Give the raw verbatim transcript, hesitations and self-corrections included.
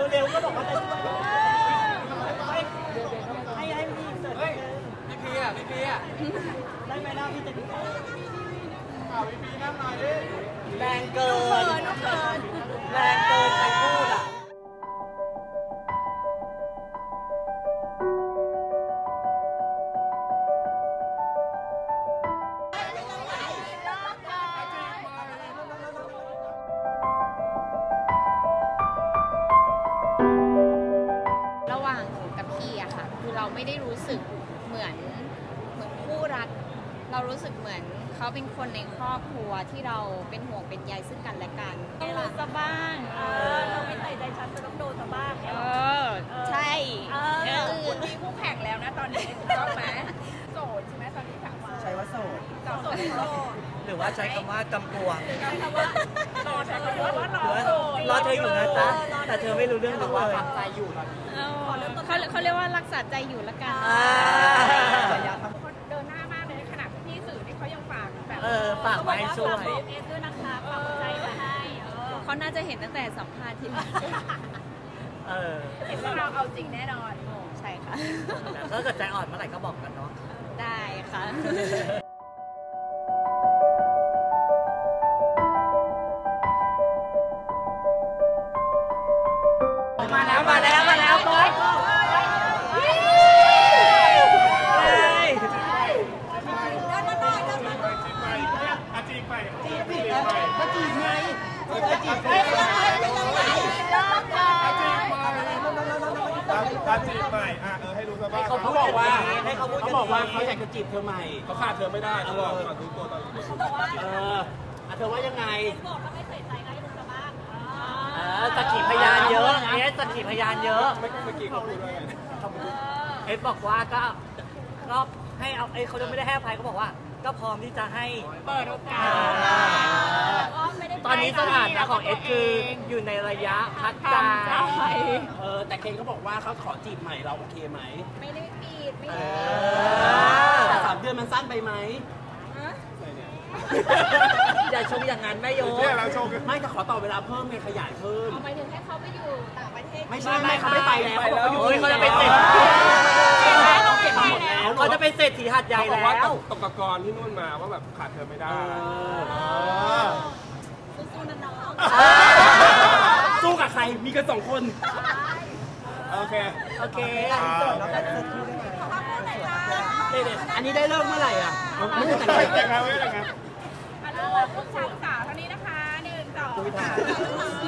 เร็วๆก็บอกว่าจะให้ให้ให้พี่เสร็จพี่พีอ่ะพี่พีอ่ะได้ไหมล่ะพี่จะพี่พีนั่งหน่อยดิแรงเกินแรงเกินใครพูดอ่ะระหว่างหนูกับพี่อะค่ะคือเราไม่ได้รู้สึกเหมือนเหมือนคู่รักเรารู้สึกเหมือนเขาเป็นคนในครอบครัวที่เราเป็นห่วงเป็นใยซึ่งกันและกันต้องรู้ซะบ้างเออเราไม่ใส่ใจฉันจะต้องโดนซะบ้างเออใช่เออคุณมีคู่แข่งแล้วนะตอนนี้ถูกต้องไหมโสดใช่ไหมตอนนี้ถามว่าใช้ว่าโสดโสดโสดหรือว่าใช้คำว่ากำกวงใช้คำว่ารอใช้คำว่ารอโสดรอเธออยู่นะจ๊ะแต่เธอไม่รู้เรื่องหรือว่าฝังใจอยู่ตอนนี้เขาเขาเรียกว่ารักษาใจอยู่ละกันเดินหน้ามากเลยขนาดพี่สื่อที่เขายังฝากแบบเออฝากไว้ช่วยเอสด้วยนะคะฝากใจไว้ให้เขาน่าจะเห็นตั้งแต่สัมภาษณ์ที่แล้วเออเห็นว่าเราเอาจริงแน่นอนใช่ค่ะแล้วก็เกิดใจอ่อนเมื่อไหร่ก็บอกกันเนาะได้ค่ะมาแล้วมาแล้วมาแล้วบอยจีบไปจีบไปก็จีบไงก็จีบไปตาจีบใหม่อ่ะเออให้รู้ซะบ้างเขาบอกว่าให้เขาพูดเขาบอกว่าเขาอยากจะจีบเธอใหม่เขาขาดเธอไม่ได้เขาบอกขาดทุกตัวตอนนี้เขาบอกว่าเออเธอว่ายังไงบอกว่าไม่ใส่ใจให้รู้ซะบ้างเออสักขีพยานเยอะเอสสักขีพยานเยอะเมื่อกี้เขาพูดว่าไงเอสบอกว่าก็ก็ให้เอาเอเขาจะไม่ได้ให้อภัยเขาบอกว่าก็พร้อมที่จะให้เปิดโอกาสตอนนี้สถานะของเอสคืออยู่ในระยะพักใจเออแต่เคนเขาบอกว่าเขาขอจีบใหม่เราโอเคไหมไม่ได้ปีดไม่ได้แต่สามเดือนมันสั้นไปไหมอย่าชมอย่างนั้นแม่โยไม่จะขอต่อเวลาเพิ่มไงขยายเพิ่มหมายถึงให้เขาไปอยู่ต่างประเทศไม่ใช่ไม่เขาไม่ไปแล้วเขาจะไปเสร็จเขาจะไปเศรษฐีหัดใหญ่แล้วตกตะกอนที่นู่นมาว่าแบบขาดเธอไม่ได้สู้ๆนะน้องสู้กับใครมีกันสองคนโอเคโอเคอันนี้ได้เริ่มเมื่อไหร่อ่ะไม่ได้แต่งงานไม่ได้แต่งงานลูกสาวสาวเท่านี้นะคะหนึ่งสอง